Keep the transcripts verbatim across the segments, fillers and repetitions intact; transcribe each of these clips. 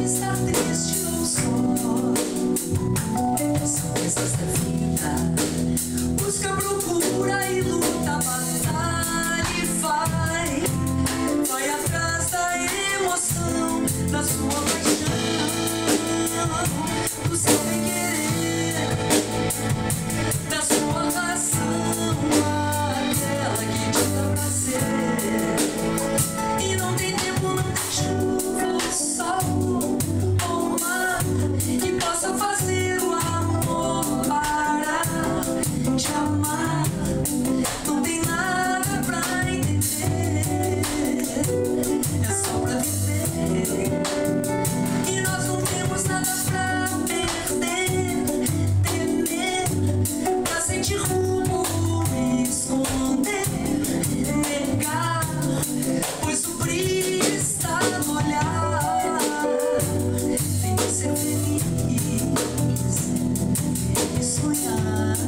estar triste ou só. São coisas da vida. Busca, procura e luta, batalha e vai. Vai atrás da emoção, da sua paixão, do seu bem-querer, da sua razão, aquela que te dá prazer. E não tem tempo, não tem chuva ou sol ou mar que possa fazer o amor parar de amar. Não tem nada pra entender, é só pra viver. E nós não temos nada pra perder, temer, pra sentir rumo, esconder, negar, pois o brilho está no olhar. Tem que ser feliz e sonhar.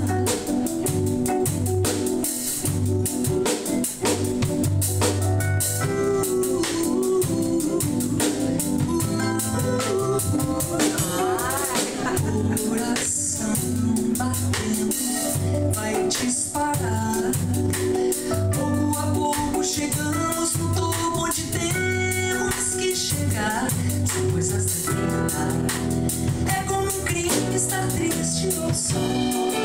Coração batendo vai disparar. Pouco a pouco chegamos no topo onde temos que chegar. São coisas da vida. É como um crime estar triste ou só.